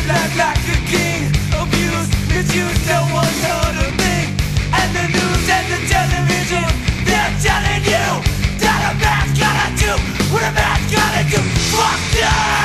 life like a king. Abused, misused, no one heard a thing. And the news and the television, they're telling you that a man's gotta do what a man's gotta do. Fuck them!